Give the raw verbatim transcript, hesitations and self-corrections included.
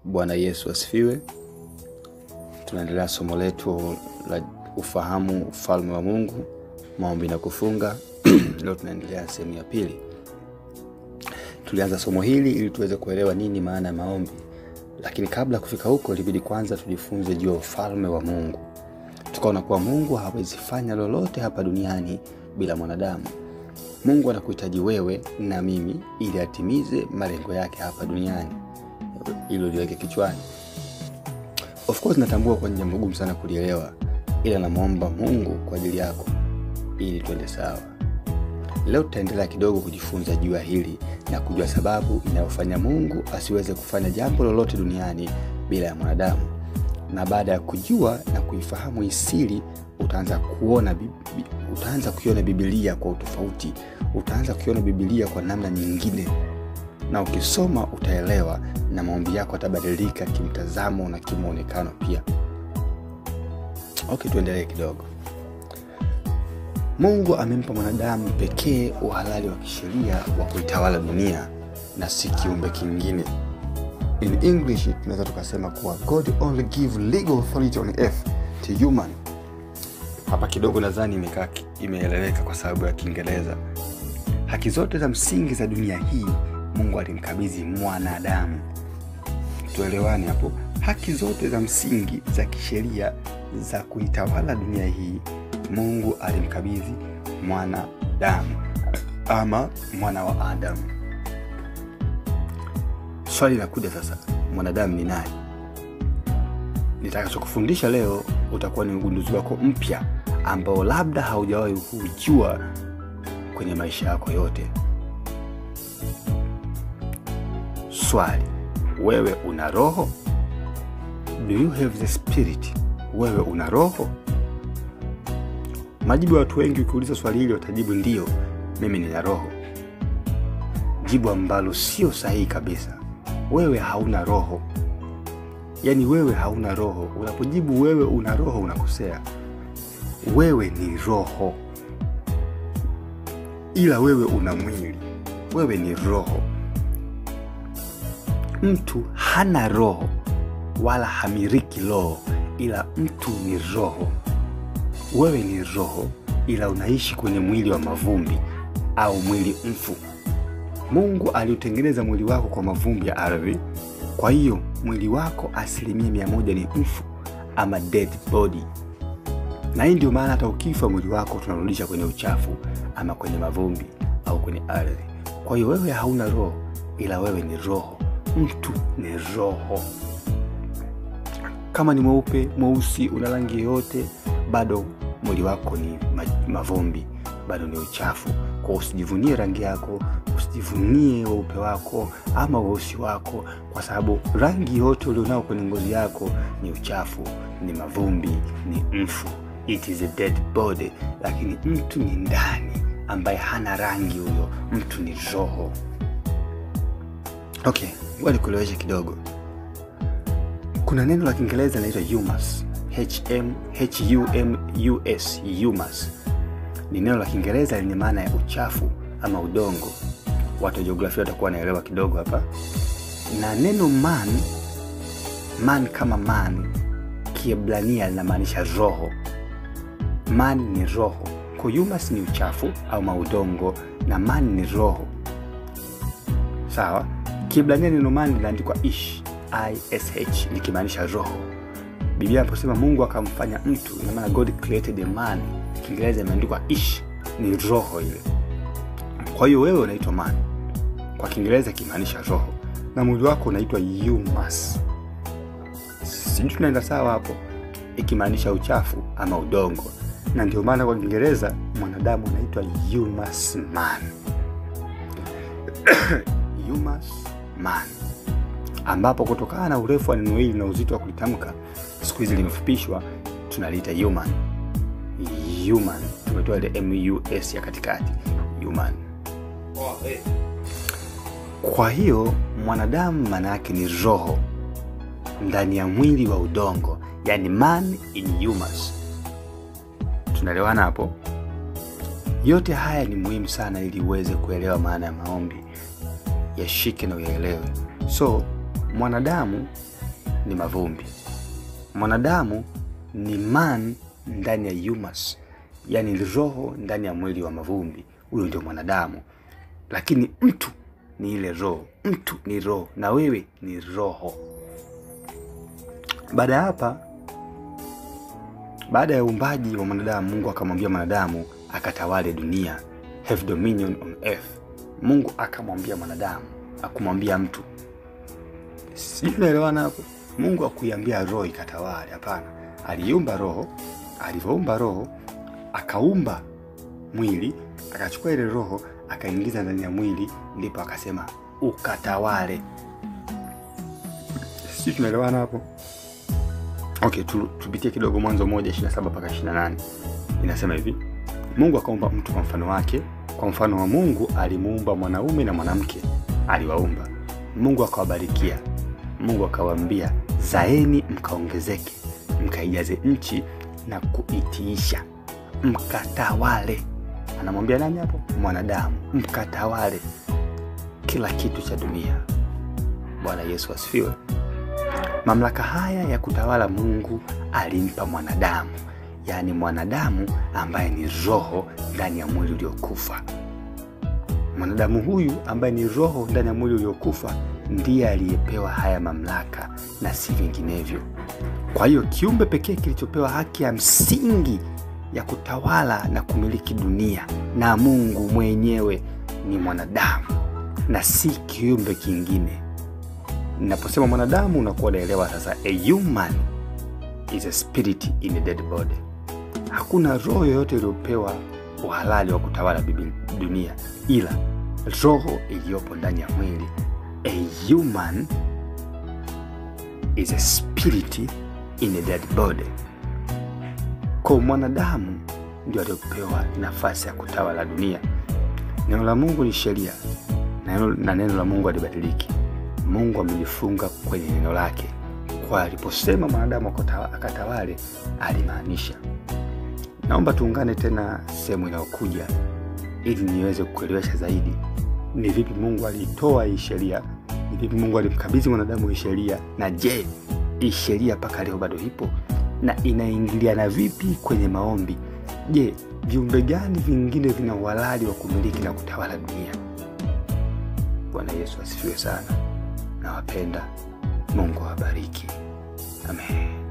Bwana Yesu asifiwe. Tunaendelea somo letu la ufahamu ufalme wa Mungu, maombi na kufunga. Leo tunaendelea sehemu ya pili. Tulianza somo hili ili tuweze kuelewa nini maana ya maombi. Lakini kabla kufika huko, ilibidi kwanza tujifunze juu ya ufalme wa Mungu. Tukaona kuwa Mungu hawezi fanya lolote hapa duniani bila mwanadamu. Mungu anakuhitaji wewe na mimi ili atimize malengo yake hapa duniani. Hilo liweke kichwani. Of course natambua kwa jambo gumu sana kulielewa, ila namuomba Mungu kwa ajili yako ili tuende sawa. Leo tutaendelea kidogo kujifunza juu ya hili na kujua sababu inayofanya Mungu asiweze kufanya jambo lolote duniani bila ya mwanadamu. Na baada ya kujua na kuifahamu hii siri, utaanza kuona utaanza kuiona Biblia kwa utofauti. Utaanza kuiona Biblia kwa namna nyingine. Na ukisoma utaelewa na maombi yako yatabadilika kimtazamo na kimuonekano pia. Okay, tuendelee kidogo. Mungu amempa mwanadamu pekee uhalali wa kisheria wa kuitawala dunia na si kiumbe kingine. In English tunaweza tukasema kuwa God only give legal authority on earth to human. Hapa kidogo nadhani imekaa imeeleweka kwa sababu ya Kiingereza. Haki zote za msingi za dunia hii Mungu alimkabidhi mwanadamu. Tuelewane hapo. Haki zote za msingi za kisheria za kuitawala dunia hii Mungu alimkabidhi mwanadamu ama mwana wa Adam. Swali linakuja sasa, mwanadamu ni nani? Nitakachokufundisha leo utakuwa ni ugunduzi wako mpya ambao labda haujawahi kujua kwenye maisha yako yote. Swali, wewe una roho? Do you have the spirit? Wewe una roho? Majibu ya watu wengi ukiuliza swali hili watajibu ndio, mimi nina roho. Jibu ambalo sio sahihi kabisa. Wewe hauna roho. Yaani wewe hauna roho. Unapojibu wewe una roho unakosea. Wewe ni roho. Ila wewe una mwili. Wewe ni roho. Mtu hana roho wala hamiriki roho, ila mtu ni roho. Wewe ni roho ila unaishi kwenye mwili wa mavumbi au mwili mfu. Mungu aliutengeneza mwili wako kwa mavumbi ya ardhi. Kwa hiyo mwili wako asilimia mia moja ni mfu ama dead body. Na hii ndio maana hata ukifa mwili wako tunarudisha kwenye uchafu ama kwenye mavumbi au kwenye ardhi. Kwa hiyo wewe hauna roho ila wewe ni roho. Mtu ni roho. Kama ni mweupe, mweusi, una rangi yote, bado mwili wako ni mavumbi, bado ni uchafu. Kwa usijivunie rangi yako, usijivunie weupe wako ama weusi wako, kwa sababu rangi yote ulionao kwenye ngozi yako ni uchafu, ni mavumbi, ni mfu. It is a dead body. Lakini mtu ni ndani ambaye hana rangi, huyo mtu ni roho. Okay, ngoja nikueleweshe kidogo. Kuna neno la Kiingereza linaloitwa humus. H M H U M U S, humus. Ni neno la Kiingereza lenye maana ya uchafu ama udongo. Watu wa jiografia watakuwa wanaelewa kidogo hapa. Na neno man, man kama man, Kiebrania linamaanisha roho. Man ni roho. Kwa humus ni uchafu au maudongo na man ni roho. Sawa? Kiebrania neno man linaandikwa ish, I S H, likimaanisha roho. Biblia inaposema Mungu akamfanya mtu, ina maana God created a man. Kiingereza imeandikwa ish, ni roho ile. Kwa hiyo wewe unaitwa man. Kwa Kiingereza kimaanisha roho. Na mwili wako unaitwa humus. Sisi tunaenda sawa hapo? Ikimaanisha uchafu ama udongo. Na ndio maana kwa Kiingereza mwanadamu anaitwa humus man. Humus man. Ambapo kutokana na urefu wa neno hili na uzito wa kulitamka, siku hizi limefupishwa, tunaliita human. Human. Tumetoa ile M U S ya katikati. Human. Kwa hiyo mwanadamu maana yake ni roho ndani ya mwili wa udongo, yani man in humus. Tunaelewana hapo? Yote haya ni muhimu sana ili uweze kuelewa maana ya maombi. Yashike na uyaelewe. So mwanadamu ni mavumbi. Mwanadamu ni man ndani ya humus, yani roho ndani ya mwili wa mavumbi. Huyo ndio mwanadamu. Lakini mtu ni ile roho. Mtu ni roho na wewe ni roho. Baada ya hapa, baada ya uumbaji wa mwanadamu, Mungu akamwambia mwanadamu akatawale dunia, have dominion on earth. Mungu akamwambia mwanadamu, akumwambia mtu. Sijui unaelewana hapo? Mungu hakuiambia roho ikatawale, hapana. Aliumba roho, alivyoumba roho, akaumba mwili, akachukua ile roho, akaingiza ndani ya mwili, ndipo akasema ukatawale. Sijui tunaelewana hapo? Okay, tupitie kidogo Mwanzo moja ishirini na saba mpaka ishirini na nane. Inasema hivi: Mungu akaumba mtu kwa mfano wake, kwa mfano wa Mungu alimuumba mwanaume na mwanamke aliwaumba. Mungu akawabarikia. Mungu akawaambia, zaeni mkaongezeke, mkaijaze nchi na kuitiisha, mkatawale. Anamwambia nani hapo? Mwanadamu. Mkatawale kila kitu cha dunia. Bwana Yesu asifiwe. Mamlaka haya ya kutawala Mungu alimpa mwanadamu, yani mwanadamu ambaye ni roho ndani ya mwili uliokufa. Mwanadamu huyu ambaye ni roho ndani ya mwili uliokufa ndiye aliyepewa haya mamlaka na si vinginevyo. Kwa hiyo kiumbe pekee kilichopewa haki ya msingi ya kutawala na kumiliki dunia na Mungu mwenyewe ni mwanadamu na si kiumbe kingine. Ninaposema mwanadamu unakuwa unaelewa sasa, a human is a spirit in a dead body. Hakuna roho yoyote iliyopewa uhalali wa kutawala dunia ila roho iliyopo ndani ya mwili. A human is a spirit in a dead body. Kwa mwanadamu ndio aliyopewa nafasi ya kutawala dunia. Neno la Mungu ni sheria na neno la Mungu halibadiliki. Mungu amelifunga kwenye neno lake. Kwa aliposema mwanadamu akatawale, alimaanisha. Naomba tuungane tena sehemu inayokuja ili niweze kukuelewesha zaidi ni vipi Mungu alitoa hii sheria, ni vipi Mungu alimkabidhi mwanadamu hii sheria, na je, hii sheria mpaka leo bado ipo na inaingiliana vipi kwenye maombi? Je, viumbe gani vingine vina uhalali wa kumiliki na kutawala dunia? Bwana Yesu asifiwe sana. Nawapenda. Mungu awabariki. Amen.